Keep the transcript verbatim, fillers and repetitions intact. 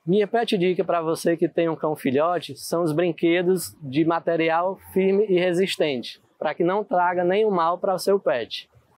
Minha pet dica para você que tem um cão filhote são os brinquedos de material firme e resistente, para que não traga nenhum mal para o seu pet.